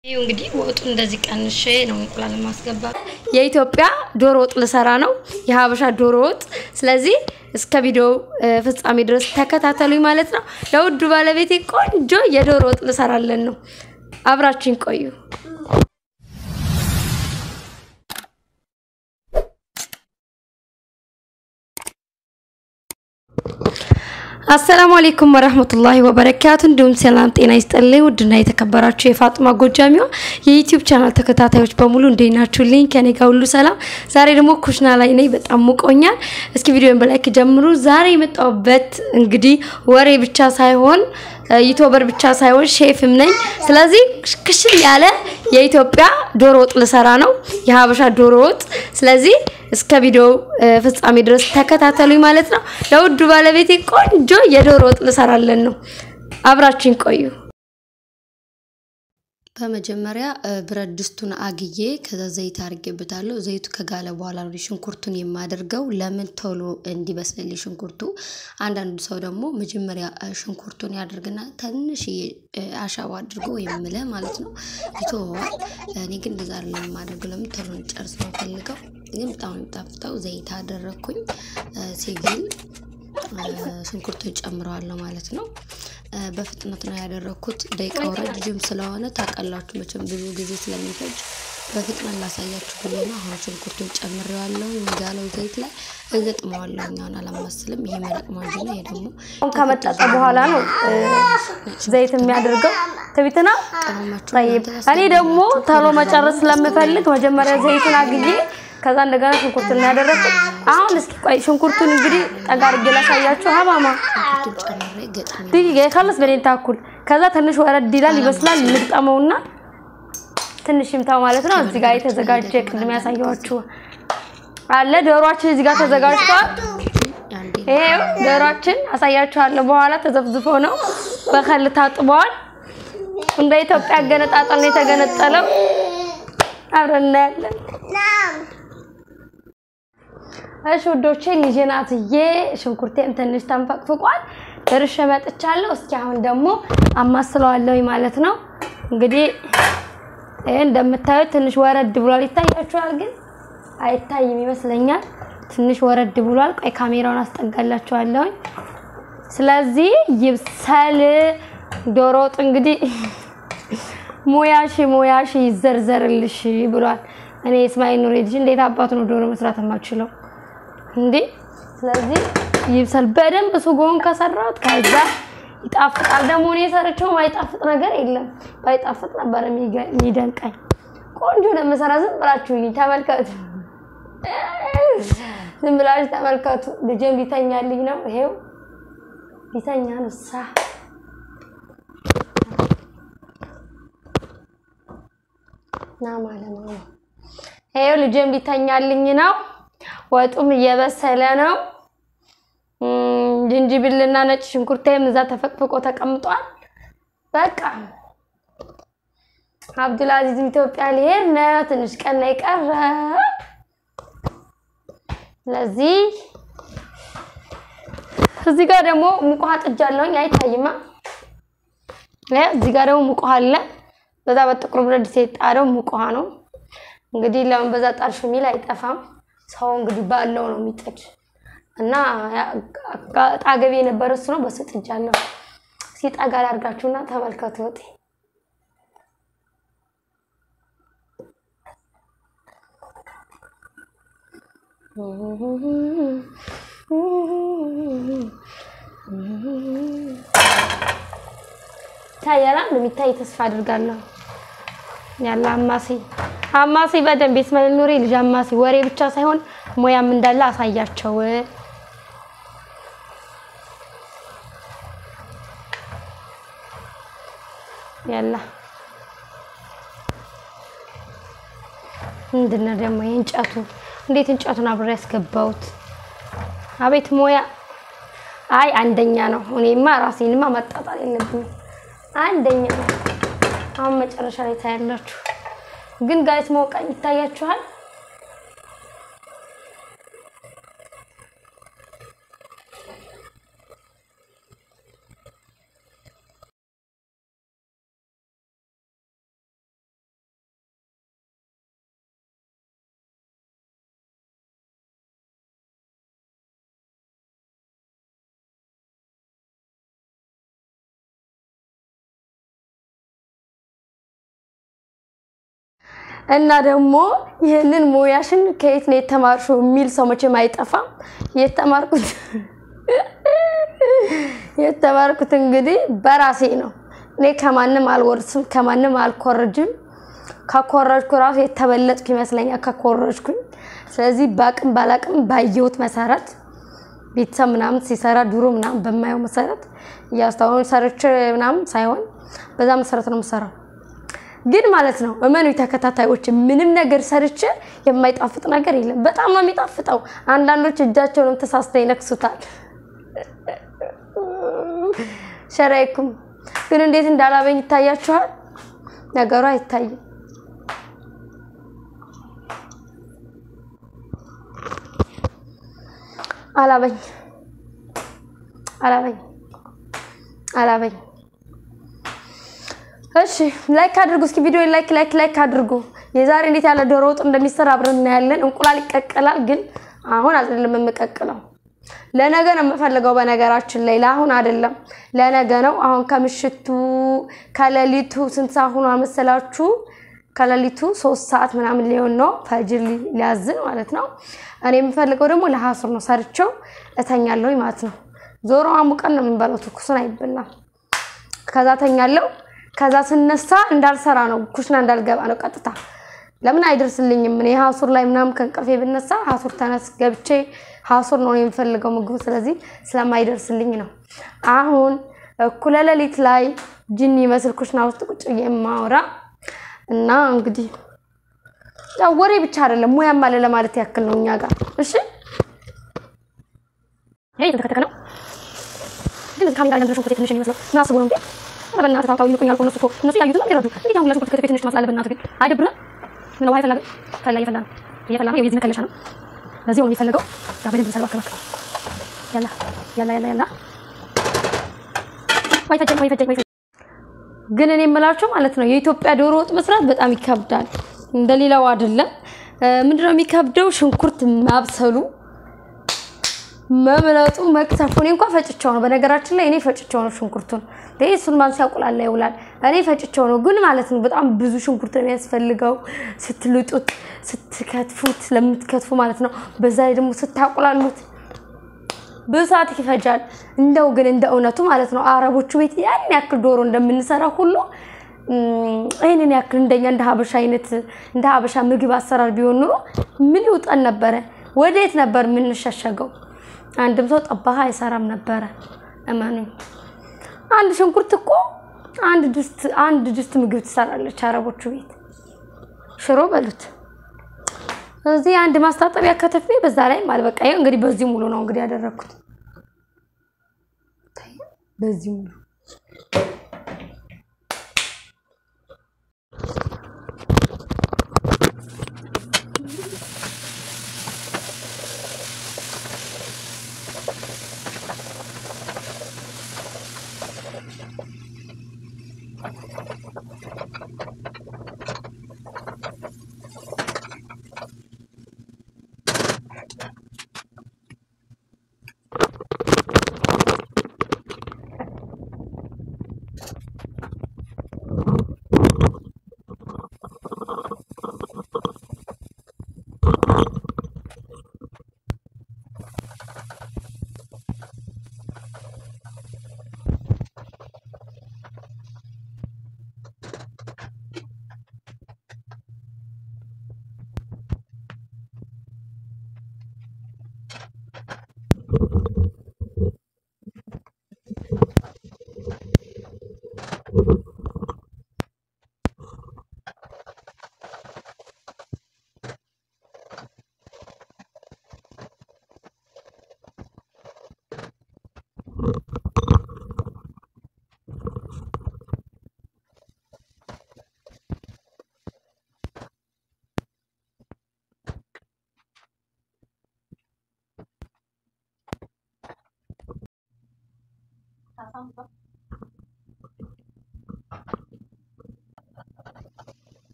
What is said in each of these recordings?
ይሄው እንግዲህ ወጡ እንደዚህ ቀንሼ ነው እንቁላል ማስገባት የኢትዮጵያ ዶሮ ወጥ ልሰራ ነው የሀበሻ ዶሮ ወጥ ስለዚህ እስከ ቪዲዮ ፍጻሜ ድረስ ተከታተሉኝ ማለት ነው ለውዱ ባለቤቴ ቆንጆ የዶሮ ወጥ ልሰራለን ነው አብራችን ቆዩ السلام عليكم ورحمة الله وبركاته دوم سلام تينا يستقلي ودنا يتكبراتشو فاطمة ጎጃሚዋ የዩቲዩብ ቻናል ተከታታዮች በሙሉ እንደናችሁልኝ ከኔ ጋር ሁሉ ሰላም ዛሬ ደግሞ ኩሽና ላይ ነኝ በጣም ሙቆኛል እስኪ ቪዲዮን በላይክ ጀምሩ ዛሬ የመጣሁበት እንግዲህ ወሬ ብቻ ሳይሆን ዩቲዩበር ብቻ ሳይሆን ሼፍም ነኝ ስለዚህ ክሽል ያለ የኢትዮጵያ ዶሮ ወጥ ልሰራ ነው የሀበሻ ዶሮ ወጥ ስለዚህ እስከ ቪዲዮ ፍጻሜ ድረስ ተከታተሉኝ ማለት ነው ለውዱ ባለቤቴ ቆንጆ የዶሮ ወጥ ልሰራለን ነው አብራችን ቆዩ በመጀመሪያ ብረት ድስቱን አግዬ ከዛ ዘይት አርጌበታለሁ ዘይቱ ከጋለ በኋላ ነው ሽንኩርቱን የማደርገው ለምን ቶሎ እንዲበስልልኝ ሽንኩርቱ አንዳንዱ ሰው ደግሞ መጀመሪያ ሽንኩርቱን ያደርግና ትንሽ አሻዋ አድርጎ ይምለ ማለት ነው ይተዋል እኔ ግን እንደዛ አይደለም ማድረግ ለምን ቶሎ እንጨርስ ነው ፈልገው ግን በጣምጣፍጣው ዘይት አደረኩኝ ሲቪል ሽንኩርቱን ጨምራለሁ ማለት ነው በፍጥነት ነው ያደረኩት ደቂቃው ረጅም ስለሆነ ታቀላችሁ መቼም ብዙ ጊዜ ስለሚፈጅ በፍጥነት ላሳያችሁ ብዬ ነው አሁን ሽንኩርቱን ጨምሬዋለሁ እንጋለው ዘይት ላይ እገጥመዋለሁ አሁን አላማስልም ይሄ መረቅ ማለት ነው ይሄ ደግሞ ከመጣጣ በኋላ ነው ዘይት የሚያደርገው ተቢተና طيب እኔ ደግሞ ታሎ መጨረስ ስለምፈልግ መጀመሪያ ዘይቱን አግዬ ከዛ እንደገና ሽንኩርቱን ያደረኩት አሁን እስኪ ቆይ ሽንኩርቱን እንግዲህ ጠጋርጌ ላሳያችሁ ሀማማ ዲጊ خلص በኔን ታኩል ከዛ ትንሽ ወረድ ይላል ይበስላል ልጣመውና ትንሽ ይምታው ማለት ነው እዚህ ጋር የተዘጋጀ ቅድም ያሳያችሁ አለ ዶሮአችን እዚህ ጋር ተዘጋጅቷል ይሄው ዶሮአችን አሳያችኋለሁ በኋላ ተዘፍዝፎ ነው በከል ታጥቧል እንደ ኢትዮጵያ ገነጣጣል ነው የተገነጠለው አብረን ያለን እሺ ወዶቼ ልጅናትዬ ሽንኩርቴን ትንሽ ተንፈቅፍቋል ድርሽ መጥቻለሁ እስኪ አሁን ደግሞ አማስለዋለሁ ማለት ነው እንግዲህ እንደምታዩት ትንሽ ወረድ ብሏል ይታያችኋል ግን አይታይም ይመስለኛል ትንሽ ወረድ ብሏል ቆይ ካሜራውን አስጠጋላችኋለሁ ስለዚህ ይብሰል ዶሮ ወጥ እንግዲህ ሞያሺ ይዘርዘርልሽ ብሏል እኔ እስማኤል ኑሬዲሽ እንዴት አባቱ ነው ዶሮ መስራት የማይችለው እንዴ ስለዚህ ይብሰል በደንብ ሱጎን ከሰራውት ከዛ ይጣፍጣል ደግሞ እኔ ሰርቼው ማይጣፍጥ ነገር የለም ባይጣፍጥ ነበር የሚደንቀኝ ቆንጆ ለምሰራ ዝም ብላችሁ ተመልከቱ ዝም ብላችሁ ተመልከቱ ልጄም ሊተኛልኝ ነው ይሄው ሊተኛ ነው ሳ ናማለማ ይሄው ልጄም ሊተኛልኝ ነው ወጡም እየበሰለ ነው ጅንጅብልና ነጭ ሽንኩርቴም እዛ ተፈቅፍቆ ተቀምጧል በቃ አብዱልአዚዝ ኢትዮጵያ ሊሄድ ነው ትንሽ ቀን ላይ ቀረ ስለዚህ እዚህ ጋር ደግሞ ሙቀሃ ጥጃለሁኝ አይታይማ እዚህ ጋር ደግሞ ሙቀሃ አለ በዛ በጥቁር ብረት ሲጣረው ሙቀሃ ነው እንግዲህ ለምን በዛ ጣርሹ ሚል አይጠፋም ሰው እንግዲህ ባለው ነው የሚጥድ እና ጣገብ የነበረ እሱ ነው በስጥጃለሁ ሲጣጋል አርጋችሁና ተመልከቱ ወጤ ታያላ ለሚታይ ተስፋ አድርጋለሁ ያላ አማሲ በደንብ እስማኤል ኑሪ ልጅ አማሲ ወሬ ብቻ ሳይሆን ሞያም እንዳለ አሳያቸው ያላ እንደነ ደግሞ እንጨቱ እንዴት እንጨቱን አብሬ ያስገባውት አቤት ሞያ አይ አንደኛ ነው እኔማ ራሴንማ መጣጣል የለብኝም አንደኛ አሁን መጨረሻ ላይ ታያላችሁ ግን ጋይስ ሞቃኝ ይታያችኋል እና ደግሞ ይሄንን ሙያሽን ከየት ነው የተማርሽው የሚል ሰው መቼም አይጠፋም የተማርኩት እንግዲህ በራሴ ነው እኔ ከማንም አልወርስም ከማንም አልኮርጅም ከኮረጅኩ ራሱ የተበለጥኩ ይመስለኛል ከኮረጅኩኝ ስለዚህ ባቅም ባላቅም ባየሁት መሰረት ቤተሰብ ምናምን ሲሰራ ዱሮ ምናምን በማየው መሰረት ያስተዋውን ሰርች ምናምን ሳይሆን በዛ መሰረት ነው የምሰራው ግን ማለት ነው እመኑ ተከታታዮች ምንም ነገር ሰርች የማይጣፍጥ ነገር የለም በጣም ነው የሚጣፍጠው አንዳንዶች እጃቸውን ተሳስተው ይነክሱታል ሸራይኩም ግን እንዴት እንዳላበኝ ይታያችኋል ነገሩ አይታይም አላበኝ እሺ ላይክ አድርጉ እስኪ ቪዲዮ ላይክ አድርጉ የዛሬ እንዴት ያለ ዶሮ ወጥ እንደሚሰራ አብረን እናያለን እንቁላል ይቀቀላል ግን አሁን አይደለም የምቀቅለው ለነገ ነው የምፈልገው በነገራችን ላይ ለአሁን አይደለም ለነገ ነው አሁን ከምሽቱ ከሌሊቱ ስንት ሰዓት ሆኖ አመሰላችሁ ከሌሊቱ 3 ሰዓት ምናምን ሊሆን ነው ፈጅር ሊያዝን ማለት ነው እኔ የምፈልገው ደግሞ ለሐሱር ነው ሰርቸው እተኛለሁ ማለት ነው ዞሮ አሙቀን ነው የምንበለው ትኩስን አይበላም ከዛ ተኛለሁ ከዛ ስነሳ እንዳልሰራ ነው ኩሽና እንዳልገባ ነው ቀጥታ ለምን አይደርስልኝም እኔ ሐሱር ላይ ምናምን ከንቀፌ ብነሳ ሐሱር ተነስ ገብቼ ሐሱር ነው የምፈልገው ምግቡ ስለዚህ ስለማይደርስልኝ ነው አሁን እኩለ ሌሊት ላይ ጂኒ መስል ኩሽና ውስጥ ቁጭ የማወራ እና እንግዲህ ያው ወሬ ብቻ አይደለም ሙያም አለ ለማለት ያክል ነው እኛ ጋር እሺ ተከተከ ነው ግን ካሜራ ላይ እንደሾኩት ትንሽ ነው ናስቡ ነው እንዴ በእናትህ ታውቃው ይልቁኛል እኮ እነሱ ያዩት ነው ይረዱ እንዴ አሁን ለሾኩት ከተፈ ትንሽ ማስላለ በእናትህ ግን አይደብርም ምን ነው አይፈላግ ከላ ይፈላል ነው የዚህ መከለሻ ነው ለዚህ ነው የሚፈልገው ያበደን በሰልባ ከበከ ያላ ወይ ግን እኔ የምላችሁ ማለት ነው የኢትዮጵያ ዶሮ ወጥ መስራት በጣም ይከብዳል እንደሌላው አይደለም ምንድነው የሚከብደው ሽንኩርት ማብሰሉ መምለጡ መክተፉን እንኳን ፈጭቸው ነው በነገራችን ላይ እኔ ፈጭቸው ነው ሽንኩርቱን ለይሱን ማን ሲያቆላላ ይውላል እኔ ፈጭቸው ነው ግን ማለት ነው በጣም ብዙ ሽንኩርት ነው የሚያስፈልገው ስትልጡት ስትከትፉት ለምትከትፉ ማለት ነው በዛ ላይ ደግሞ ስታቆላሉት በሰዓት ይፈጃል እንደው ግን እንደ እውነቱ ማለት ነው አረቦቹ ቤት ያን ያክል ዶሮ እንደምንሰራ ሁሉ አይነን ያክል እንደኛ እንደ ሀበሻ አይነት እንደ ሀበሻ ምግብ አሰራር ቢሆን ኑሮ ምን ይውጣን ነበር ወዴት ነበር ምን ሸሸገው አንድም ሰው ጠባህ አይሰራም ነበር እማኑ አንድ ሽንኩርት እኮ አንድ ድስት ምግብ ትሰራለች አረቦቹ ቤት ሽሮ በሉት እዚህ አንድ ማስታጠቢያ ከተፌ በዛ ላይ ማለት በቃ ይሄ እንግዲህ በዚህ ሙሉ ነው እንግዲህ ያደረኩት በዚህ ሙሉ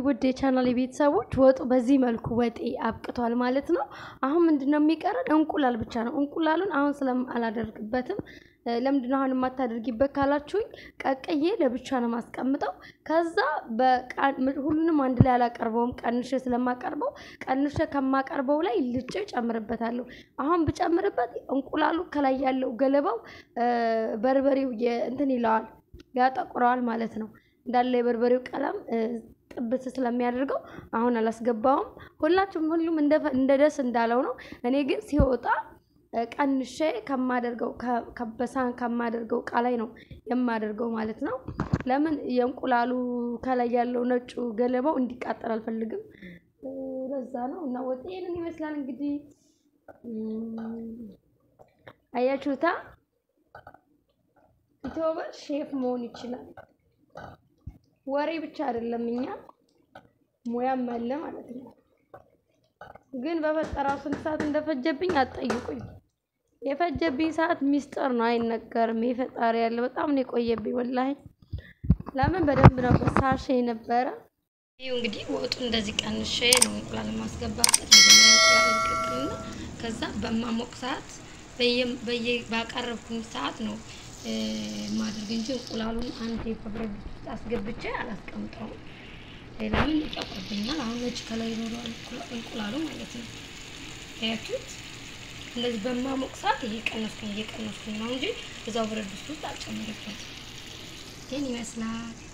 ውድ የቻናል ቤተሰቦች ወጡ በዚህ መልኩ ወጤ አብቅቷል ማለት ነው። አሁን ምንድነው የሚቀረን? እንቁላል ብቻ ነው። እንቁላሉን አሁን ስለማላደርግበትም ለምንድነው አሁን የማታደርጊበት ካላችሁኝ ቀቅዬ ለብቻ ነው ማስቀምጠው። ከዛ ሁሉንም አንድ ላይ አላቀርበውም ቀንሼ ስለማቀርበው ቀንሼ ከማቀርበው ላይ ልጬ ጨምርበታለሁ። አሁን ብጨምርበት እንቁላሉ ከላይ ያለው ገለባው በርበሬው እንትን ይላል ያጠቁረዋል ማለት ነው። እንዳለ የበርበሬው ቀለም ጥብስ ስለሚያደርገው አሁን አላስገባውም። ሁሉም እንደ ደስ እንዳለው ነው። እኔ ግን ሲወጣ ቀንሼ ከማደርገው ከበሳን ከማደርገው ቃላይ ነው የማደርገው ማለት ነው። ለምን የእንቁላሉ ከላይ ያለው ነጩ ገለባው እንዲቃጠል አልፈልግም። ለዛ ነው እና ወጤን ይመስላል እንግዲህ አያችሁታ። ዩቲዩበር ሼፍ መሆን ይችላል። ወሬ ብቻ አይደለም እኛ ሙያም አለ ማለት ነው። ግን በፈጠራው ስንት ሰዓት እንደፈጀብኝ አትጠይቁኝ። የፈጀብኝ ሰዓት ሚስጥር ነው አይነገርም። የፈጣሪ ያለ በጣም ነው የቆየብኝ ወላሂ። ለምን በደንብ ነው በሳሼ ነበረ። ይሄው እንግዲህ ወጡ እንደዚህ ቀንሼ ነው እንቁላል ማስገባበት። መጀመሪያ እንቁላል ይቀጥልና ከዛ በማሞቅ ሰዓት ባቀረብኩኝ ሰዓት ነው ማድረግ እንጂ እንቁላሉን አንዴ በብረት አስገብቼ አላስቀምጠውም። ለምን ይጠቁርብኛል። አሁን ነጭ ከላይ ይኖረዋል እንቁላሉ ማለት ነው። ያያችሁት እንደዚህ በማሞቅ ሰዓት እየቀነስኩኝ ነው እንጂ እዛው ብረት ድስት ውስጥ አልጨምርበትም። ይሄን ይመስላል።